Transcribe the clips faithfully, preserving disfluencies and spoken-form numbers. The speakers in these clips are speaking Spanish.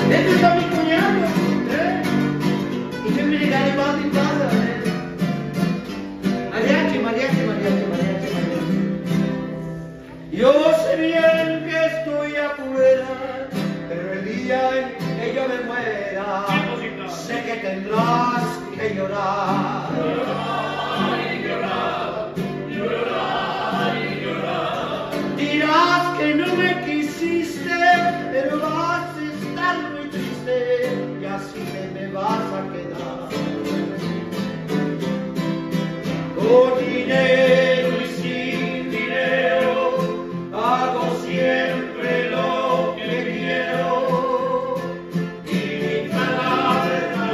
Este está mi cuñado, ¿eh? Y que me llega de paz y paz, ¿eh? Mariachi, mariachi, mariachi, mariachi, mariachi. Yo sé bien que estoy afuera, pero el día en que yo me muera, sé que tendrás que llorar. Llorar y llorar, llorar y llorar. Dirás que no me quisiste, pero vas a estar muy triste y así te me vas a quedar. Con dinero y sin dinero, hago siempre lo que quiero y mi palabra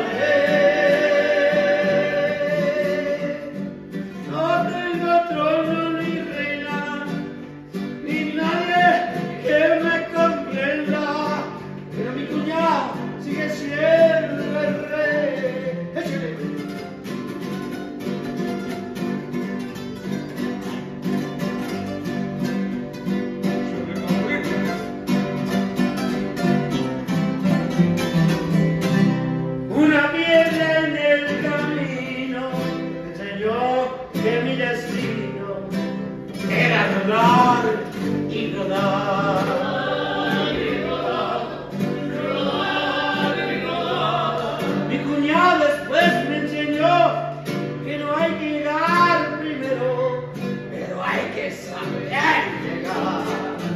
es. No tengo trono ni reina, ni nadie que me comprenda, pero mi cuñado sigue siendo el rey. Échale. Una piedra en el camino me enseñó que mi destino era rodar y rodar. Y rodar, rodar y rodar. Mi cuñado después me enseñó que no hay que llegar primero, pero hay que saber llegar.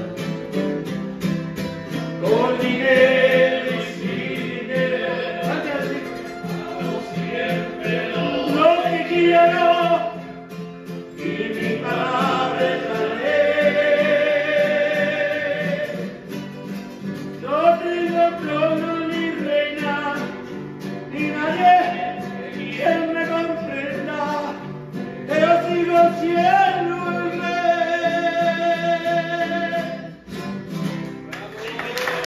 Con dinero y sin dinero, hago siempre lo que quiero y mi palabra es la ley. No tengo trono ni reina, ni nadie que me comprenda, pero sigo siendo